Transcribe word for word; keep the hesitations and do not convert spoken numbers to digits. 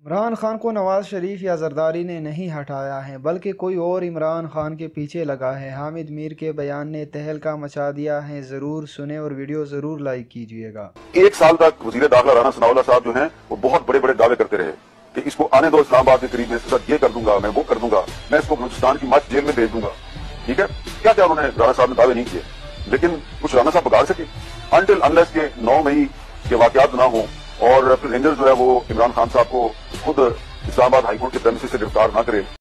इमरान खान को नवाज शरीफ या जरदारी ने नहीं हटाया है, बल्कि कोई और इमरान खान के पीछे लगा है। हामिद मीर के बयान ने तहलका मचा दिया है। जरूर सुने और वीडियो जरूर लाइक कीजिएगा। एक साल तक वजीर दाखिला राना सनाउल्लाह साहब जो हैं वो बहुत बड़े बड़े दावे करते रहे कि इसको आने दो इस्लामाबाद के करीब, में इसके साथ ये कर दूंगा, मैं वो कर दूंगा, मैं इसको बलूचिस्तान की मत जेल में भेज दूंगा। ठीक है, क्या क्या उन्होंने राना साहब ने दावे नहीं किए, लेकिन कुछ राना साहब बगाड़ सके अनटिल अनलेस के नौ मई के वाकयात ना हो और फिर रेंजर जो है वो इमरान खान साहब को खुद इस्लामाबाद हाईकोर्ट के प्रेमिसेस से गिरफ्तार ना करे।